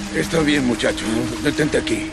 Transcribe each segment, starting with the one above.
Está bien, muchacho. Detente aquí.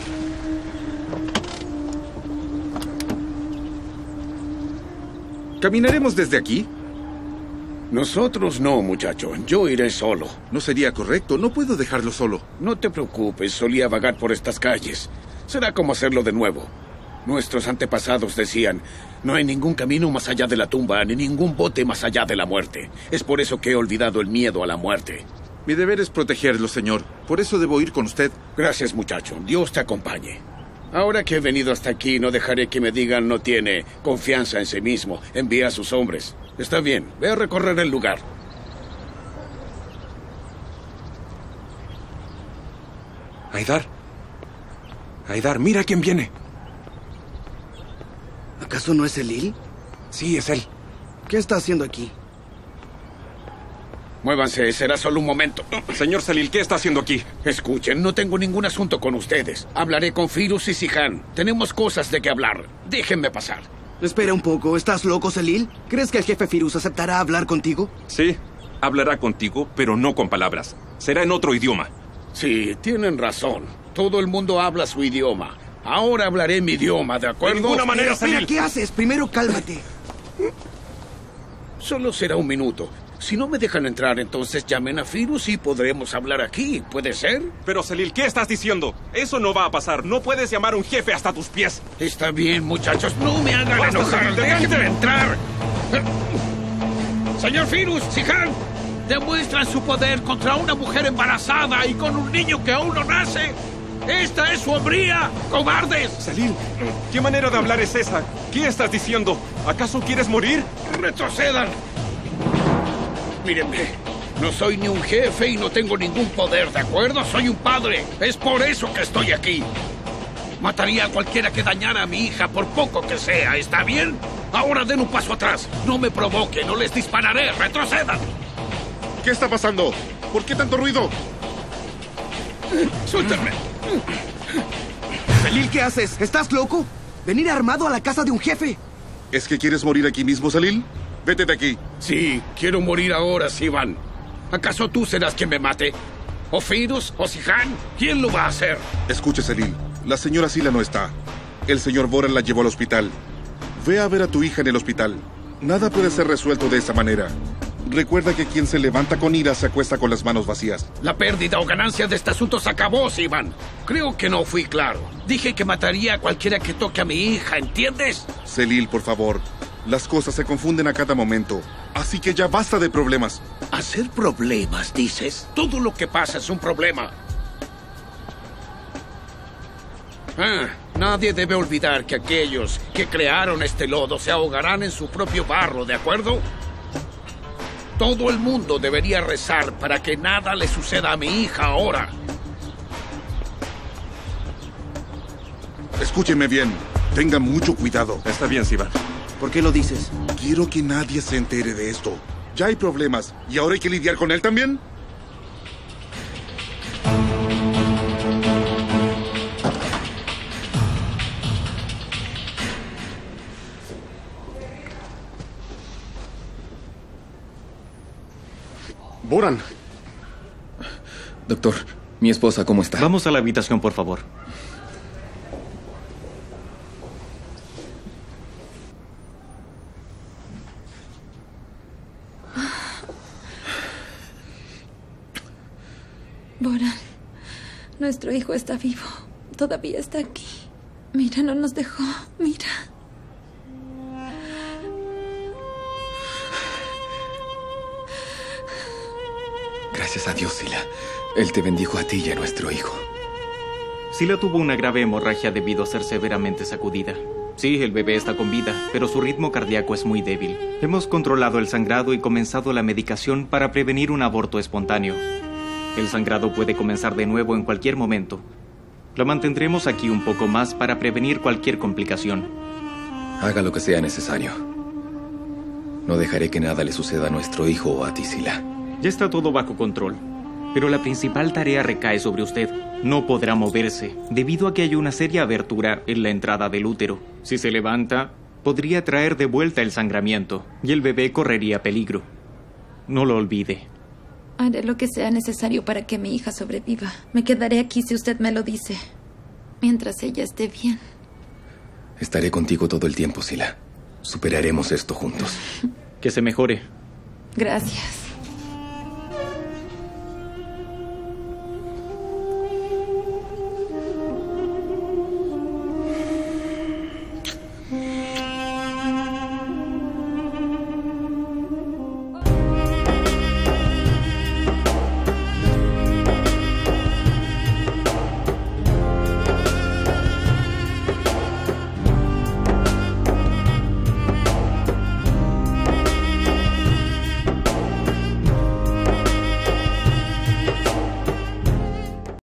¿Caminaremos desde aquí? Nosotros no, muchacho. Yo iré solo. No sería correcto. No puedo dejarlo solo. No te preocupes. Solía vagar por estas calles. Será como hacerlo de nuevo. Nuestros antepasados decían, no hay ningún camino más allá de la tumba, ni ningún bote más allá de la muerte. Es por eso que he olvidado el miedo a la muerte. Mi deber es protegerlo, señor. Por eso debo ir con usted. Gracias, muchacho. Dios te acompañe. Ahora que he venido hasta aquí, no dejaré que me digan no tiene confianza en sí mismo. Envía a sus hombres. Está bien. Ve a recorrer el lugar. Haidar. Haidar, mira quién viene. ¿Acaso no es Celil? Sí, es él. ¿Qué está haciendo aquí? Muévanse, será solo un momento. Señor Celil, ¿qué está haciendo aquí? Escuchen, no tengo ningún asunto con ustedes. Hablaré con Firuz y Sihan. Tenemos cosas de qué hablar. Déjenme pasar. Espera un poco, ¿estás loco, Celil? ¿Crees que el jefe Firuz aceptará hablar contigo? Sí, hablará contigo, pero no con palabras. Será en otro idioma. Sí, tienen razón. Todo el mundo habla su idioma. Ahora hablaré mi idioma, ¿de acuerdo? De ninguna manera, Espera, Celil. ¿qué haces? Primero cálmate. Solo será un minuto. Si no me dejan entrar, entonces llamen a Firuz y podremos hablar aquí. ¿Puede ser? Pero, Celil, ¿qué estás diciendo? Eso no va a pasar. No puedes llamar a un jefe hasta tus pies. Está bien, muchachos. No me hagan Basta, enojar. Celil, detente. ¡Déjenme entrar! Señor Firuz, Sihan, demuestran su poder contra una mujer embarazada y con un niño que aún no nace. ¡Esta es su hombría! ¡Cobardes! Celil, ¿qué manera de hablar es esa? ¿Qué estás diciendo? ¿Acaso quieres morir? ¡Retrocedan! Mírenme, no soy ni un jefe y no tengo ningún poder, ¿de acuerdo? Soy un padre. Es por eso que estoy aquí. Mataría a cualquiera que dañara a mi hija, por poco que sea, ¿está bien? Ahora den un paso atrás. No me provoquen, no les dispararé. ¡Retrocedan! ¿Qué está pasando? ¿Por qué tanto ruido? ¡Suéltenme! Celil, ¿qué haces? ¿Estás loco? ¿Venir armado a la casa de un jefe? ¿Es que quieres morir aquí mismo, Celil? Vete de aquí. Sí, quiero morir ahora, Sivan. ¿Acaso tú serás quien me mate? ¿O Firuz? ¿O Sihan? ¿Quién lo va a hacer? Escuche, Celil. La señora Sila no está. El señor Boran la llevó al hospital. Ve a ver a tu hija en el hospital. Nada puede ser resuelto de esa manera. Recuerda que quien se levanta con ira se acuesta con las manos vacías. La pérdida o ganancia de este asunto se acabó, Sivan. Creo que no fui claro. Dije que mataría a cualquiera que toque a mi hija, ¿entiendes? Celil, por favor. Las cosas se confunden a cada momento. Así que ya basta de problemas. ¿Hacer problemas, dices? Todo lo que pasa es un problema. Nadie debe olvidar que aquellos que crearon este lodo se ahogarán en su propio barro, ¿de acuerdo? Todo el mundo debería rezar para que nada le suceda a mi hija ahora. Escúchenme bien. Tengan mucho cuidado. Está bien, Sivan. ¿Por qué lo dices? Quiero que nadie se entere de esto. Ya hay problemas. ¿Y ahora hay que lidiar con él también? Boran. Doctor, mi esposa, ¿cómo está? Vamos a la habitación, por favor. Boran, nuestro hijo está vivo. Todavía está aquí. Mira, no nos dejó. Mira. Gracias a Dios, Sila. Él te bendijo a ti y a nuestro hijo. Sila tuvo una grave hemorragia debido a ser severamente sacudida. Sí, el bebé está con vida, pero su ritmo cardíaco es muy débil. Hemos controlado el sangrado y comenzado la medicación para prevenir un aborto espontáneo. El sangrado puede comenzar de nuevo en cualquier momento. La mantendremos aquí un poco más para prevenir cualquier complicación. Haga lo que sea necesario. No dejaré que nada le suceda a nuestro hijo o a ti, Sila. Ya está todo bajo control, pero la principal tarea recae sobre usted. No podrá moverse, debido a que hay una seria abertura en la entrada del útero. Si se levanta, podría traer de vuelta el sangramiento, y el bebé correría peligro. No lo olvide. Haré lo que sea necesario para que mi hija sobreviva. Me quedaré aquí si usted me lo dice. Mientras ella esté bien. Estaré contigo todo el tiempo, Sila. Superaremos esto juntos. Que se mejore. Gracias.